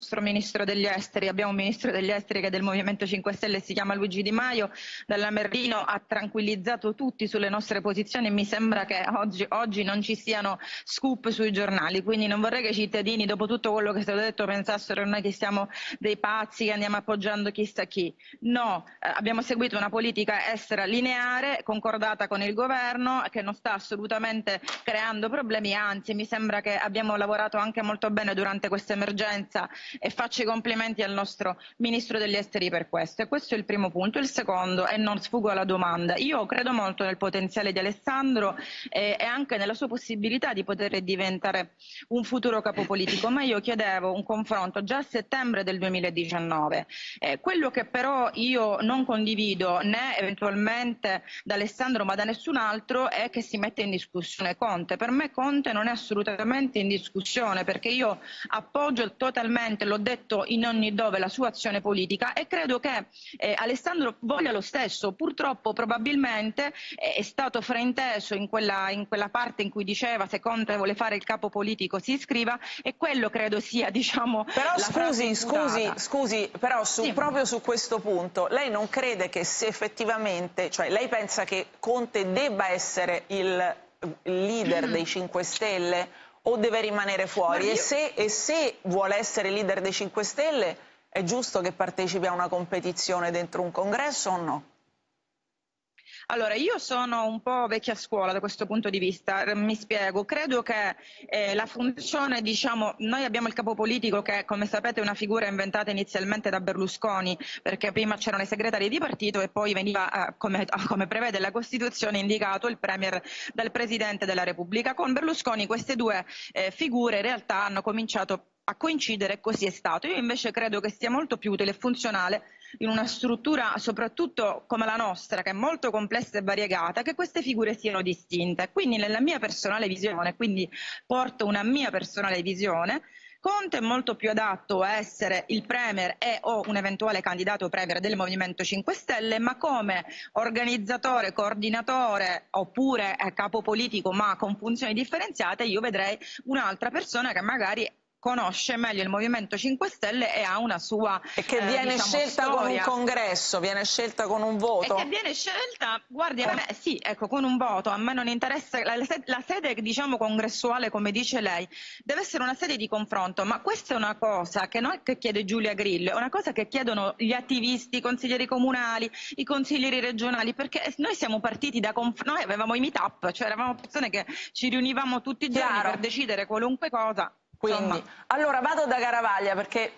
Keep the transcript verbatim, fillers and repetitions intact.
nostro ministro degli esteri, abbiamo un ministro degli esteri che è del Movimento cinque Stelle, si chiama Luigi Di Maio, dalla Merlino ha tranquillizzato tutti sulle nostre posizioni e mi sembra che oggi, oggi non ci siano scoop sui giornali, quindi non vorrei che i cittadini, dopo tutto quello che è stato detto, pensassero che noi che siamo dei pazzi, che andiamo appoggiando chissà chi. No, eh, abbiamo seguito una politica estera lineare, concordata con il governo, che non sta assolutamente creando problemi, anzi mi sembra che abbiamo lavorato anche molto bene durante questa emergenza e faccio i complimenti al nostro ministro degli esteri per questo. E questo è il primo punto. Il secondo, e non sfugo alla domanda, io credo molto nel potenziale di Alessandro e, e anche nella sua possibilità di poter diventare un futuro capo politico, ma io chiedevo un confronto già a settembre del duemiladiciannove. Eh, quello che però io non condivido né eventualmente da Alessandro ma da nessun altro è che si mette in discussione Conte. Per me Conte non è assolutamente in discussione, perché io appoggio totalmente, l'ho detto in ogni dove, la sua azione politica e credo che eh, Alessandro voglia lo stesso. Purtroppo probabilmente eh, è stato frainteso in quella, in quella parte in cui diceva se Conte vuole fare il capo politico si iscriva, e quello credo sia, diciamo, però la scusi, scusi, frase scusi, però su, sì. proprio su questo punto, lei non crede che se effettivamente, cioè lei pensa che Conte debba essere il leader dei cinque Stelle o deve rimanere fuori? Guardi, E io... se, e se vuole essere leader dei cinque Stelle è giusto che partecipi a una competizione dentro un congresso o no? Allora, io sono un po' vecchia scuola da questo punto di vista, mi spiego, credo che eh, la funzione, diciamo, noi abbiamo il capo politico che, come sapete, è una figura inventata inizialmente da Berlusconi, perché prima c'erano i segretari di partito e poi veniva, eh, come, come prevede la Costituzione, indicato il Premier dal Presidente della Repubblica. Con Berlusconi queste due eh, figure in realtà hanno cominciato a coincidere e così è stato. Io invece credo che sia molto più utile e funzionale in una struttura soprattutto come la nostra, che è molto complessa e variegata, che queste figure siano distinte. Quindi nella mia personale visione, quindi porto una mia personale visione, Conte è molto più adatto a essere il Premier e o un eventuale candidato Premier del Movimento cinque Stelle, ma come organizzatore, coordinatore oppure eh, capo politico ma con funzioni differenziate io vedrei un'altra persona che magari conosce meglio il Movimento cinque Stelle e ha una sua E che eh, viene diciamo, scelta storia. con un congresso, viene scelta con un voto? E che viene scelta, guardi, a me, sì, ecco, con un voto, a me non interessa, la, la sede, diciamo, congressuale, come dice lei, deve essere una sede di confronto, ma questa è una cosa che non è che chiede Giulia Grillo, è una cosa che chiedono gli attivisti, i consiglieri comunali, i consiglieri regionali, perché noi siamo partiti da, noi avevamo i meet-up, cioè eravamo persone che ci riunivamo tutti i giorni Chiaro. per decidere qualunque cosa. Quindi, Insomma. allora vado da Garavaglia perché